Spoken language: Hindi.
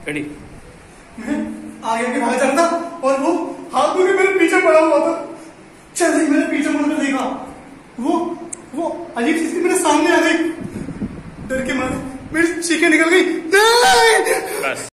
रेडी। मैं आगे के भाग चलता और वो हाथ में मेरे पीछे पड़ा हुआ था। चल रही, मैंने पीछे मुड़कर देखा, वो अजीब चीज मेरे सामने आ गई। डर के मारे मेरी चीखें निकल गई। नहीं!